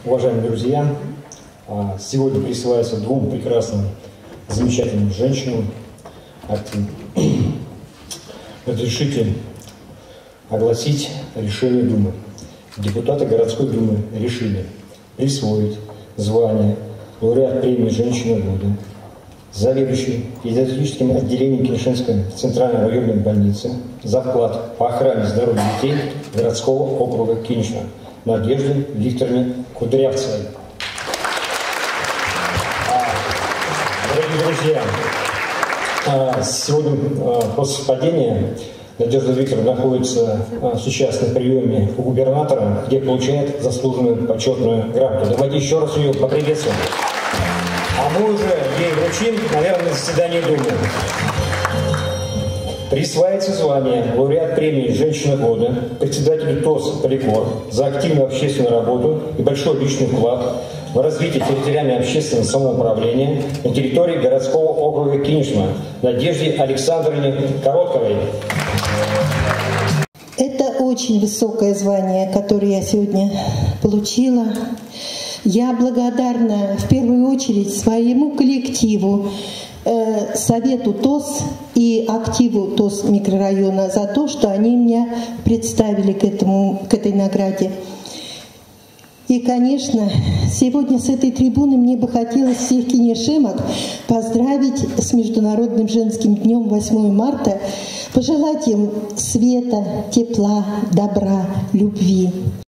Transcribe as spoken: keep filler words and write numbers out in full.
Уважаемые друзья, сегодня присылается двум прекрасным, замечательным женщинам. Разрешите огласить решение Думы. Депутаты городской Думы решили присвоить звание лауреат премии «Женщина года» заведующий педиатрическим отделением Кинешинской центральной районной больницы за вклад по охране здоровья детей городского округа Кинешма Надежде Викторовне Кудрявцевой. Дорогие друзья, сегодня по совпадению Надежда Викторовна находится сейчас на приеме у губернатора, где получает заслуженную почетную грамоту. Давайте еще раз ее поприветствуем. А мы уже ей вручим, наверное, на заседании Думы. Присваивается звание лауреат премии «Женщина года» председателю ТОС «Поликор» за активную общественную работу и большой личный вклад в развитие территориального общественного самоуправления на территории городского округа Кинешма Надежде Александровне Коротковой. Это очень высокое звание, которое я сегодня получила. Я благодарна в первую очередь своему коллективу, э, совету ТОС и активу ТОС микрорайона за то, что они меня представили к, этому, к этой награде. И, конечно, сегодня с этой трибуны мне бы хотелось всех кинешемок поздравить с Международным женским днем восьмого марта, пожелать им света, тепла, добра, любви.